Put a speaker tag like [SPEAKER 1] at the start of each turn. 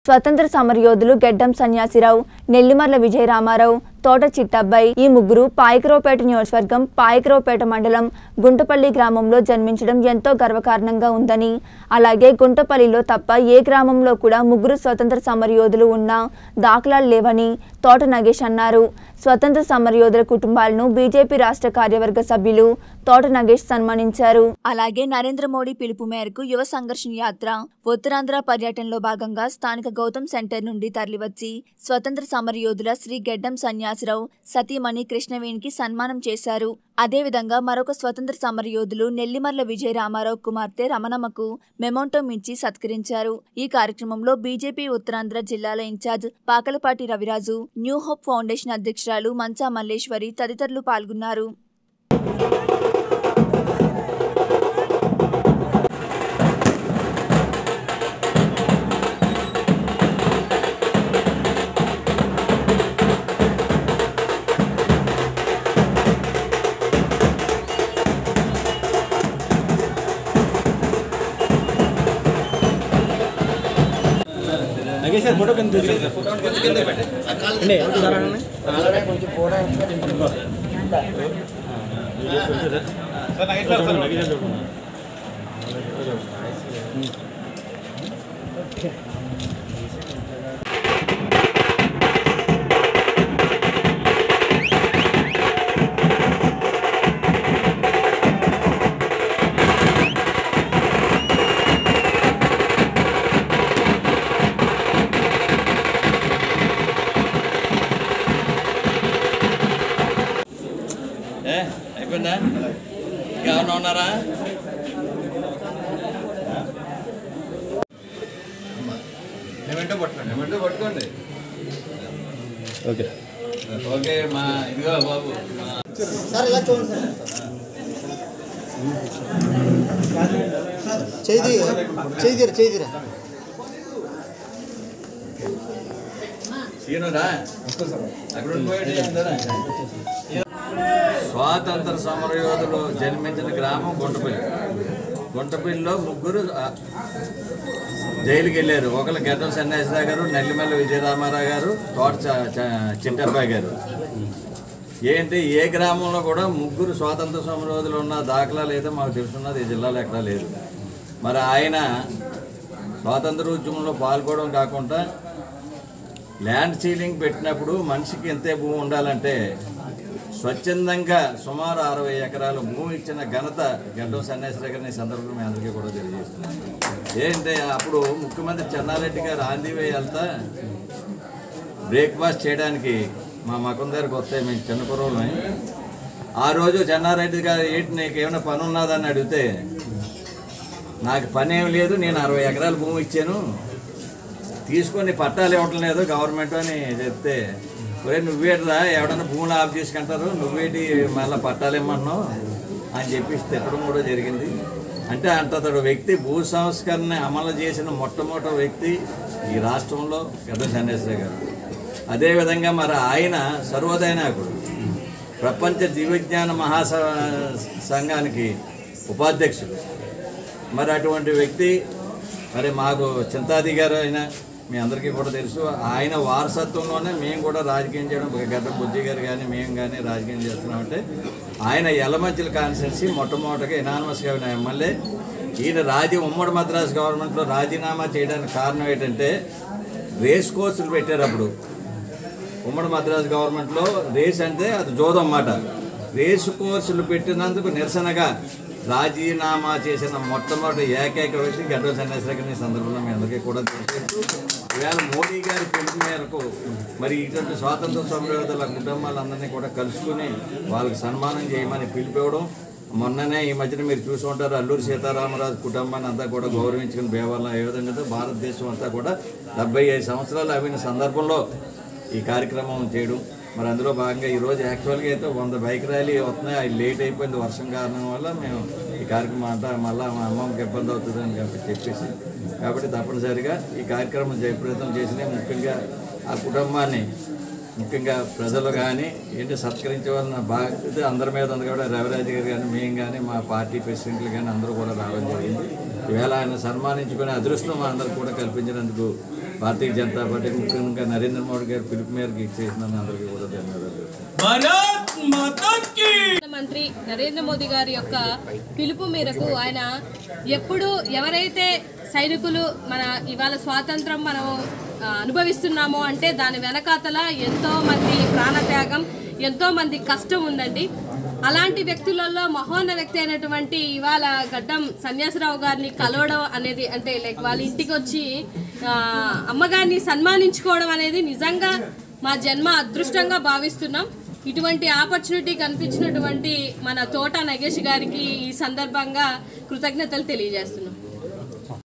[SPEAKER 1] స్వతంత్ర సమరయోధులు గెడ్డం సన్యాసిరావు, నెల్లిమర్ల విజయరామారావు, తోట చిట్టబ్బాయి ఈ ముగ్గురు పాయకరావుపేట నియోజకవర్గం పాయకరావుపేట మండలం గుంటపల్లి గ్రామంలో జన్మించడం ఎంతో గర్వకారణంగా ఉందని, అలాగే గుంటపల్లిలో తప్ప ఏ గ్రామంలో కూడా ముగ్గురు స్వతంత్ర సమరయోధులు ఉన్న దాఖలాలు లేవని తోట నగేష్ అన్నారు. స్వతంత్ర సమరయోధుల కుటుంబాలను బీజేపీ రాష్ట్ర కార్యవర్గ సభ్యులు తోట నగేష్ సన్మానించారు. అలాగే నరేంద్ర మోడీ పిలుపు మేరకు యువ సంఘర్షణ యాత్ర ఉత్తరాంధ్ర పర్యటనలో భాగంగా స్థానిక గౌతమ్ సెంటర్ నుండి తరలివచ్చి స్వతంత్ర సమరయోధుల శ్రీ గెడ్డం సన్యాసిరావు సతీమణి కృష్ణవేణికి సన్మానం చేశారు. అదేవిధంగా మరొక స్వతంత్ర సమరయోధులు నెల్లిమర్ల విజయరామారావు కుమార్తె రమణమ్మకు మెమోంటో మించి సత్కరించారు. ఈ కార్యక్రమంలో బీజేపీ ఉత్తరాంధ్ర జిల్లాల in charge Pakalapati Raviraju, new hope foundation అధ్యక్షురాలు మంచా మల్లేశ్వరి తదితరులు పాల్గొన్నారు.
[SPEAKER 2] फोटो అయిపోయిందా? ఇంకేమన్నా ఉన్నారా? పట్టుకోండి. ఓకే ఓకే మా ఇదిగో బాబు సార్ ఇలా చూడండి చేదిరా సీనురా అక్కడ ఉండిపోయాడు. స్వాతంత్ర సమరయోధులు జన్మించిన గ్రామం గుంటపల్లి. గుంటపల్లిలో ముగ్గురు జైలుకి వెళ్ళారు. ఒకరు గెడ్డం సన్యాసిరావు గారు, నెల్లిమల్ల విజయరామారావు గారు, తోట చిట్టబ్బాయి గారు. ఏంటి ఏ గ్రామంలో కూడా ముగ్గురు స్వాతంత్ర సమరయోధులు ఉన్న దాఖలాలు అయితే మాకు తెలుసున్నది ఈ జిల్లాలో ఎక్కడా లేదు. మరి ఆయన స్వాతంత్ర ఉద్యమంలో పాల్గొనడం కాకుండా ల్యాండ్ సీలింగ్ పెట్టినప్పుడు మనిషికి ఎంతే భూమి ఉండాలంటే స్వచ్ఛందంగా సుమారు 60 ఎకరాలు భూమి ఇచ్చిన ఘనత గెడ్డం సన్యాసిరావు గారిని సందర్భంగా మీ అందరికీ కూడా తెలియజేస్తున్నాం. ఏంటంటే అప్పుడు ముఖ్యమంత్రి చెన్నారెడ్డి గారు ఆంధ్రవే వెళ్తా బ్రేక్ఫాస్ట్ చేయడానికి మా మకం దగ్గరకు వస్తే మేము చిన్నపురంలో ఆ రోజు చెన్నారెడ్డి గారు ఏంటి నీకు ఏమైనా పని ఉన్నదని అడిగితే నాకు పని ఏమి లేదు, నేను 60 ఎకరాలు భూమి ఇచ్చాను, తీసుకొని పట్టాలు ఇవ్వటం లేదు గవర్నమెంట్ అని చెప్తే, ఒరే నువ్వేటిరా ఎవడన్నా భూములు ఆఫ్ చేసుకుంటారు, నువ్వేటి మళ్ళీ పట్టాలు ఇవ్వమన్నావు అని చెప్పేసి తిట్టడం కూడా జరిగింది. అంటే అంతటి వ్యక్తి భూ సంస్కరణ అమలు చేసిన మొట్టమొదటి వ్యక్తి ఈ రాష్ట్రంలో గెడ్డం సన్యాసిరావు గారు. అదేవిధంగా మరి ఆయన సర్వోదయ నాయకుడు, ప్రపంచ దివ్యజ్ఞాన సంఘానికి ఉపాధ్యక్షుడు. మరి అటువంటి వ్యక్తి మరి మాకు చింతాది గారు అయినా మీ అందరికీ కూడా తెలుసు. ఆయన వారసత్వంలోనే మేము కూడా రాజకీయం చేయడం, గడ్డం బుజ్జి గారు కానీ మేము కానీ రాజకీయం చేస్తున్నామంటే ఆయన యలమంచిల కాన్స్టిట్యున్సీ మొట్టమొదటిగా ఎనానమస్గా ఉన్న ఎమ్మెల్యే. ఈయన ఉమ్మడి మద్రాసు గవర్నమెంట్లో రాజీనామా చేయడానికి కారణం ఏంటంటే రేస్ కోర్సులు పెట్టారు. అప్పుడు ఉమ్మడి మద్రాసు గవర్నమెంట్లో రేస్ అంటే అది జోదం అన్నమాట. రేసు కోర్సులు పెట్టినందుకు నిరసనగా రాజీనామా చేసిన మొట్టమొదటి ఏకైక వ్యక్తి గెడ్డం సన్యాసిరావు గారి సందర్భంలో మీ అందరికీ కూడా తెలియజేస్తూ ఈవేళ మోడీ గారి పిలుపు మేరకు మరి ఇటువంటి స్వాతంత్ర సమరయోధుల కుటుంబాలందరినీ కూడా కలుసుకుని వాళ్ళకి సన్మానం చేయమని పిలిపివ్వడం. మొన్ననే ఈ మధ్యన మీరు చూసి ఉంటారు, అల్లూరి సీతారామరాజు కుటుంబాన్ని అంతా కూడా గౌరవించుకుని బేవర్లో ఏ విధంగా భారతదేశం అంతా కూడా 75 సంవత్సరాలు అయిన సందర్భంలో ఈ కార్యక్రమం చేయడం. మరి అందులో భాగంగా ఈరోజు యాక్చువల్గా అయితే 100 బైక్ ర్యాలీ వస్తున్నాయి. అది లేట్ అయిపోయింది వర్షం కారణం వల్ల. మేము ఈ కార్యక్రమం అంతా మళ్ళీ మా అమ్మమ్మకి ఇబ్బంది అవుతుందని చెప్పేసి కాబట్టి తప్పనిసరిగా ఈ కార్యక్రమం జయప్రదం చేసిన ముఖ్యంగా ఆ కుటుంబాన్ని ముఖ్యంగా ప్రజలు కానీ ఏంటి సత్కరించవలసిన బాధ్యత అందరి మీద ఉంది. కూడా రవిరాజు గారు కానీ మేము కానీ మా పార్టీ ప్రెసిడెంట్లు కానీ అందరూ కూడా రావడం జరిగింది. ఈవేళ ఆయన సన్మానించుకునే అదృష్టం మా అందరికి కూడా కల్పించినందుకు భారతీయ జనతా పార్టీ ముఖ్యంగా నరేంద్ర మోడీ గారి పిలుపు మేరకు ఇచ్చేసినాను. అందరికీ కూడా ధన్యవాదాలు.
[SPEAKER 3] మంత్రి నరేంద్ర మోదీ గారి యొక్క పిలుపు మేరకు ఆయన ఎప్పుడు ఎవరైతే సైనికులు మన ఇవాళ స్వాతంత్రం మనం అనుభవిస్తున్నామో అంటే దాని వెనకాతల ఎంతో మంది ప్రాణత్యాగం, ఎంతో మంది కష్టం ఉందండి. అలాంటి వ్యక్తులలో మహోన్నత వ్యక్తి అయినటువంటి ఇవాళ గడ్డం సన్యాసిరావు గారిని కలవడం అనేది అంటే లైక్ వాళ్ళ ఇంటికి వచ్చి అమ్మగారిని సన్మానించుకోవడం అనేది నిజంగా మా జన్మ అదృష్టంగా భావిస్తున్నాం. ఇటువంటి ఆపర్చునిటీ కనిపించినటువంటి మన తోట నగేష్ గారికి ఈ సందర్భంగా కృతజ్ఞతలు తెలియజేస్తున్నాం.